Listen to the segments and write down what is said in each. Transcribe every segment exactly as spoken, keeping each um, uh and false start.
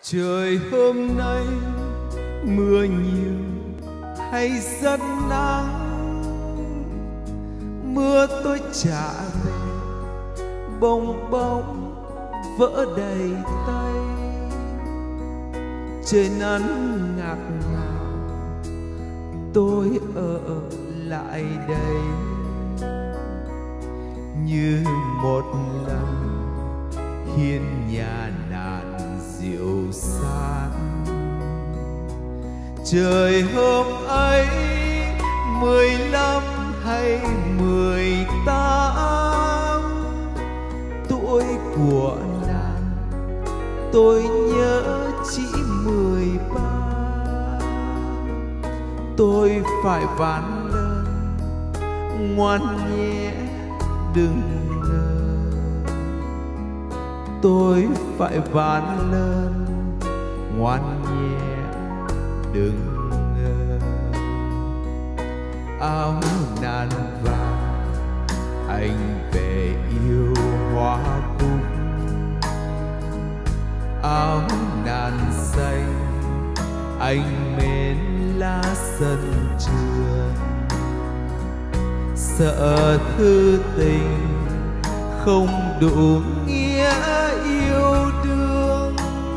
Trời hôm nay mưa nhiều hay rất nắng, mưa tôi trả về bông bông vỡ đầy tay. Trời nắng ngạt ngào, tôi ở lại đây như một lần hiên nhà nạn rượu san. Trời hôm ấy mười lăm hay mười tám, tuổi của nàng tôi nhớ chỉ mười ba. Tôi phải ván lên ngoan nhé đừng ngờ, tôi phải ván lên ngoan nhé đừng ngờ. Áo nan vàng anh về yêu hoa cúc, áo nan xanh anh mến lá sân trường. Sợ thư tình không đủ nghĩa yêu đương,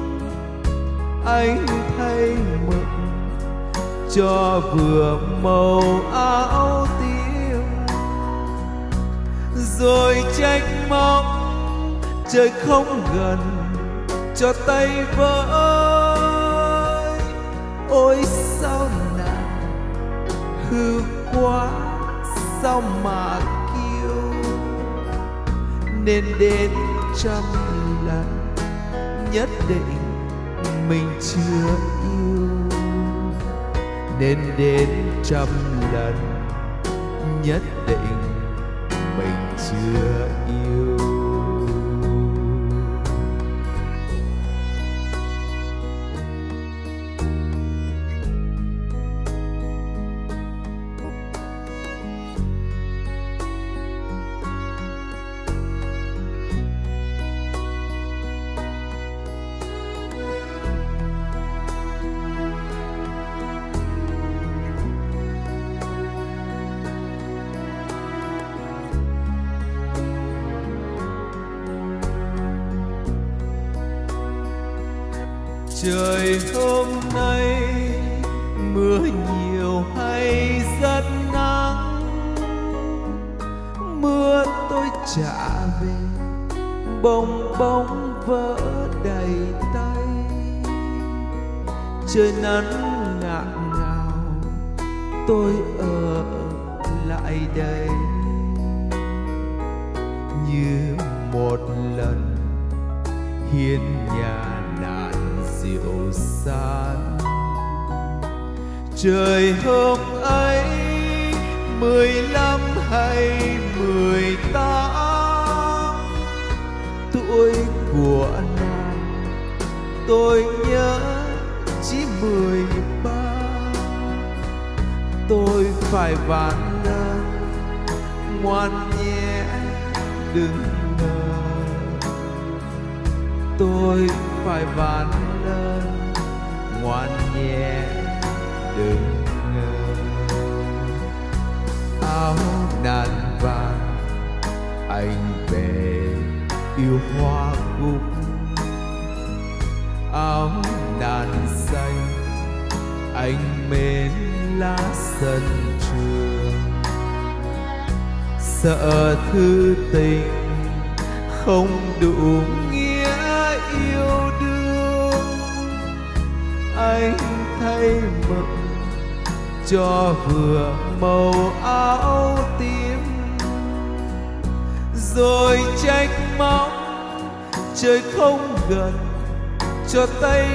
anh thay mực cho vừa màu áo tím. Rồi trách móc trời không gần cho tay với. Ôi sao nàng hư quá sao mà kiêu, nên đến trăm lần nhất định mình chưa yêu, nên đến trăm lần nhất định mình chưa yêu. Trời hôm nay mưa nhiều hay rất nắng, mưa tôi trả về bông bông vỡ đầy tay. Trời nắng ngạt ngào, tôi ở lại đây như một lần hiên nhà nạn rượu san. Trời hôm ấy mười lăm hay mười tám, tuổi của nàng tôi nhớ chỉ mười ba. Tôi phải ván lên ngoan nhé đừng ngờ, tôi phải ván lên ngoan nhé đừng ngờ. Áo nan vàng anh về yêu hoa cúc, áo nan xanh anh mến lá sân trường. Sợ thư tình không đủ nghĩa yêu đương, anh thay mực cho vừa màu áo tím. Rồi trách móc trời không gần cho tay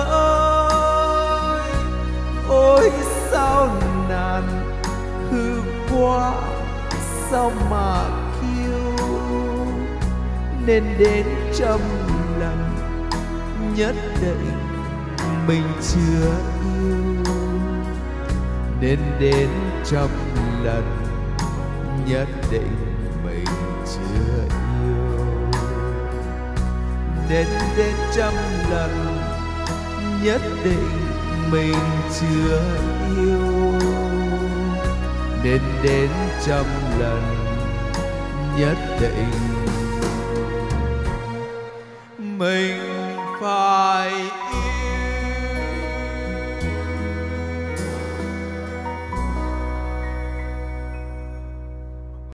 với. Ôi sao nàng hư quá sao mà kiêu, nên đến trăm lần nhất định mình chưa yêu, nên đến trăm lần nhất định mình chưa yêu. Nên đến trăm lần nhất định mình chưa yêu, nên đến trăm lần nhất định